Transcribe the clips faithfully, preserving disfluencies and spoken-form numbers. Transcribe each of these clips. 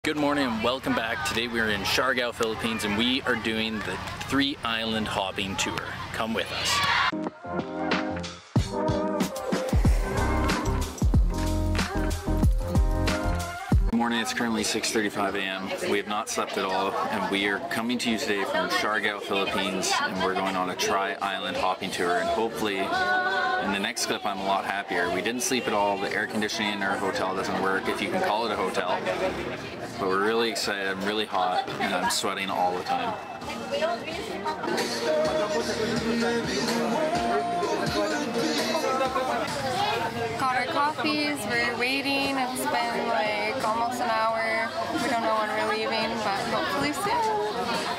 Good morning and welcome back. Today we're in Siargao, Philippines, and we are doing the three island hopping tour. Come with us. Good morning, it's currently six thirty-five a m We have not slept at all, and we are coming to you today from Siargao, Philippines, and we're going on a tri-island hopping tour, and hopefully in the next clip I'm a lot happier. We didn't sleep at all. The air conditioning in our hotel doesn't work, if you can call it a hotel. But we're really excited. I'm really hot and I'm sweating all the time. Got our coffees, we're waiting. It's been like almost an hour. We don't know when we're leaving, but hopefully soon.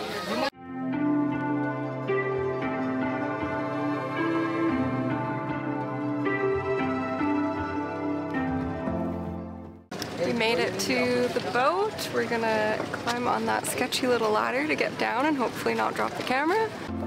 We made it to the boat. We're gonna climb on that sketchy little ladder to get down and hopefully not drop the camera.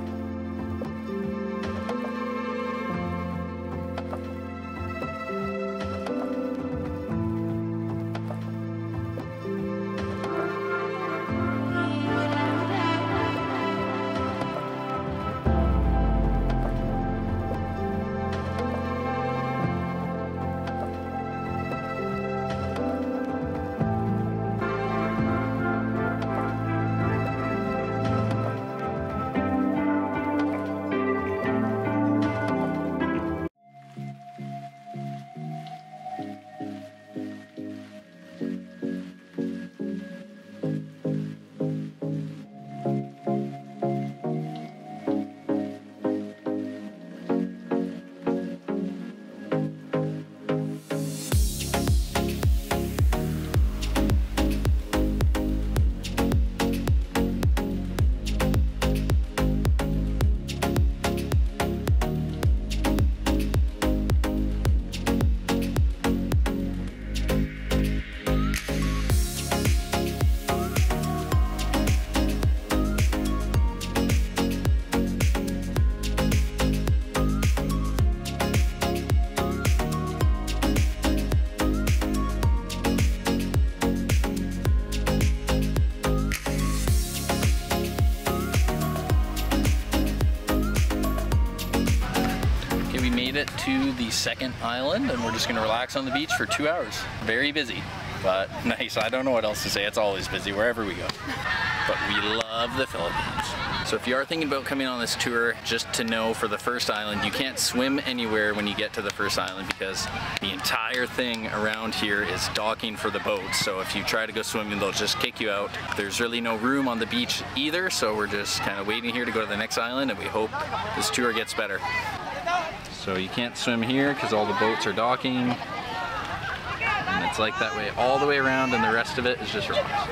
It to the second island, and we're just gonna relax on the beach for two hours. Very busy, but nice. I don't know what else to say. It's always busy wherever we go, but we love the Philippines. So if you are thinking about coming on this tour, just to know for the first island, you can't swim anywhere when you get to the first island because the entire thing around here is docking for the boats. So if you try to go swimming, they'll just kick you out. There's really no room on the beach either, so we're just kind of waiting here to go to the next island, and we hope this tour gets better. So you can't swim here because all the boats are docking, and it's like that way all the way around, and the rest of it is just rocks.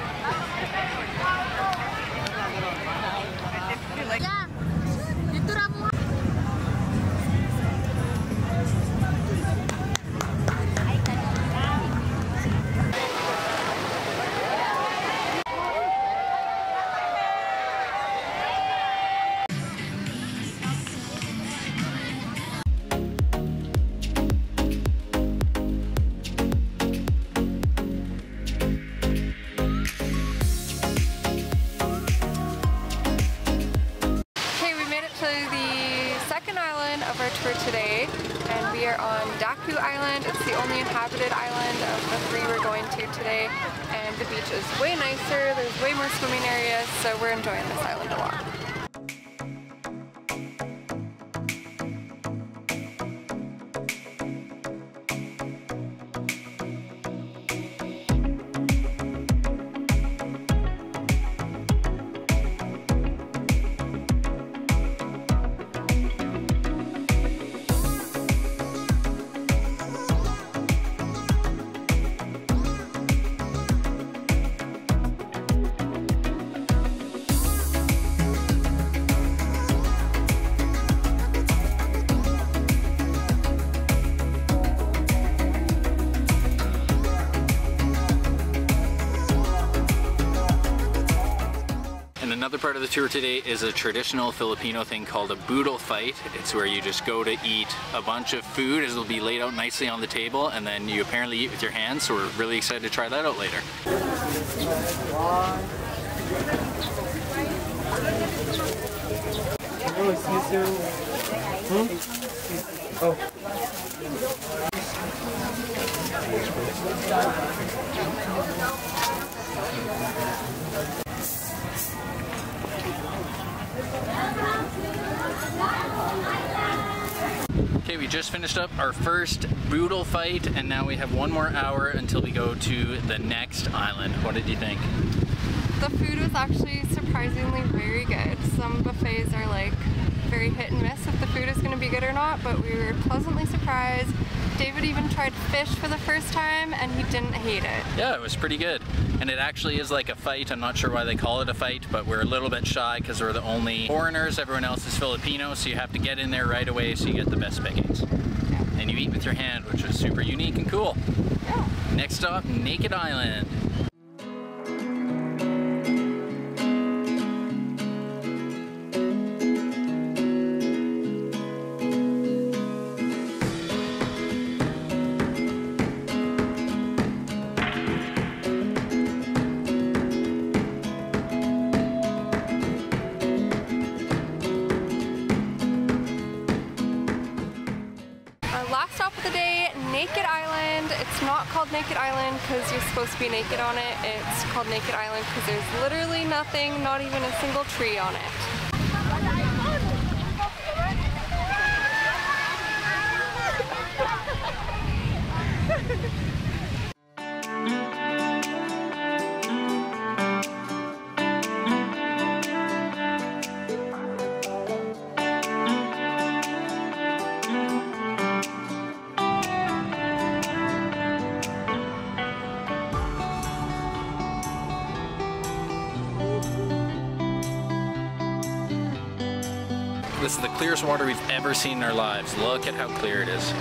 For today, and we are on Daku Island. It's the only inhabited island of the three we're going to today, and the beach is way nicer. There's way more swimming areas, so we're enjoying this island a lot. Another part of the tour today is a traditional Filipino thing called a Boodle Fight. It's where you just go to eat a bunch of food, as it'll be laid out nicely on the table, and then you apparently eat with your hands, so we're really excited to try that out later. Oh. Okay, we just finished up our first Boodle Fight, and now we have one more hour until we go to the next island. What did you think? The food was actually surprisingly very good. Some buffets are like very hit and miss if the food is going to be good or not, but we were pleasantly surprised. David even tried fish for the first time and he didn't hate it. Yeah, it was pretty good. And it actually is like a fight. I'm not sure why they call it a fight, but we're a little bit shy because we're the only foreigners. Everyone else is Filipino, so you have to get in there right away so you get the best pickings. Yeah. And you eat with your hand, which is super unique and cool. Yeah. Next stop, Naked Island. Last stop of the day, Naked Island. It's not called Naked Island because you're supposed to be naked on it. It's called Naked Island because there's literally nothing, not even a single tree on it. This is the clearest water we've ever seen in our lives. Look at how clear it is.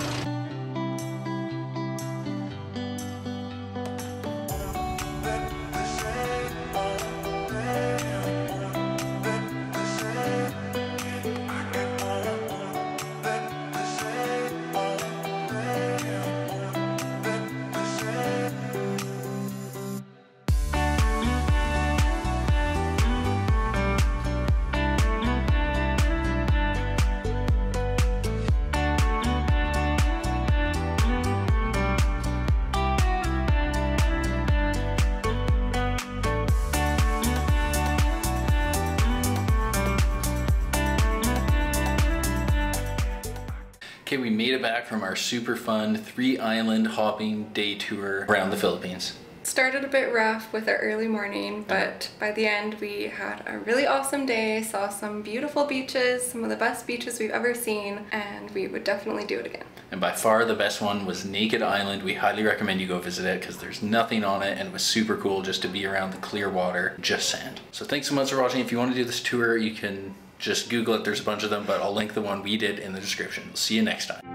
Okay, we made it back from our super fun three island hopping day tour around the Philippines. Started a bit rough with our early morning, but by the end we had a really awesome day, saw some beautiful beaches, some of the best beaches we've ever seen, and we would definitely do it again. And by far the best one was Naked Island. We highly recommend you go visit it because there's nothing on it and it was super cool just to be around the clear water, just sand. So thanks so much for watching. If you want to do this tour, you can just Google it, there's a bunch of them, but I'll link the one we did in the description. See you next time.